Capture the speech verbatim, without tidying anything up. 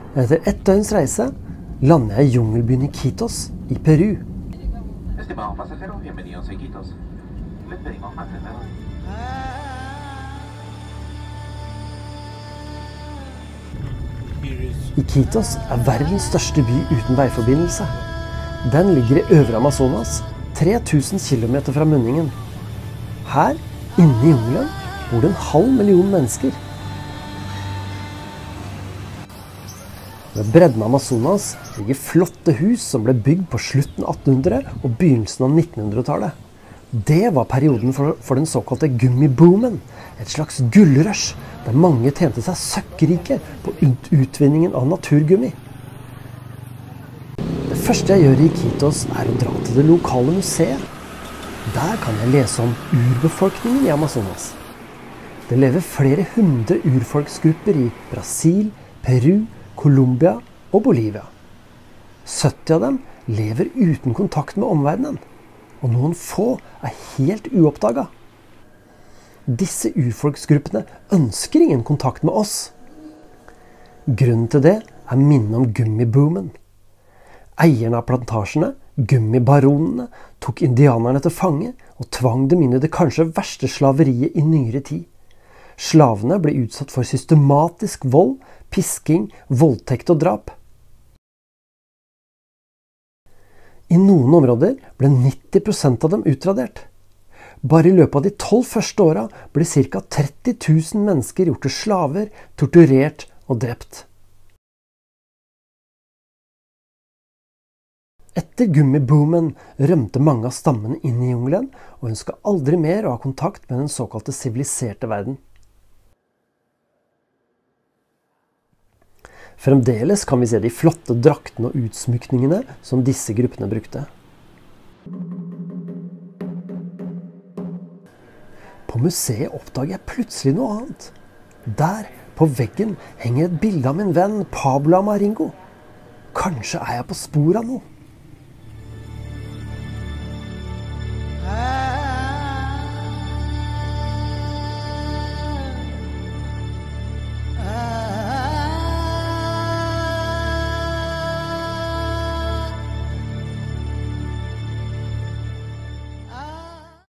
Etter ett døgns reise lander jeg i jungelbyen Iquitos i Peru. Estimados pasajeros, bienvenidos a Iquitos. Les pedimos mantener. Iquitos er verdens største by uten veiforbindelse. Den ligger i Øvre Amazonas, tre tusen kilometer fra munningen. Her, inne i jungelen, bor det en halv million mennesker. Ved bredden av Amazonas ligger flotte hus som ble bygd på slutten av attenhundretallet og begynnelsen av nittenhundretallet. Det var perioden for, for den såkalte gummiboomen, et slags gullrush, der mange tjente seg søkkrike på ut utvinningen av naturgummi. Det første jeg gjør i Iquitos er å dra til det lokale museet. Der kan jeg lese om urbefolkningen i Amazonas. Det lever flere hundre urfolksgrupper i Brasil, Peru, Colombia og Bolivia. sytti av dem lever uten kontakt med omverdenen, og noen få er helt uoppdaget. Disse urfolksgruppene ønsker ingen kontakt med oss. Grunnen til det er minnet om gummiboomen. Eierne av plantasjene, gummibaronene, tok indianerne til fange og tvang dem inn i det kanskje verste slaveriet i nyere tid. Slavene ble utsatt for systematisk vold, pisking, voldtekt og drap. I noen områder ble nitti prosent av dem utradert. Bare i løpet av de tolv første åra ble ca tretti tusen mennesker gjort til slaver, torturert og drept. Etter gummiboomen rømte mange av stammene inn i jungelen og ønsket aldri mer å ha kontakt med den såkalte siviliserte verden. Fremdeles kan vi se de flotte draktene og utsmykningene som disse gruppene brukte. På museet oppdager jeg plutselig noe annet. Der, på veggen, henger et bilde av min venn Pablo Amaringo. Kanskje er jeg på spor av noe.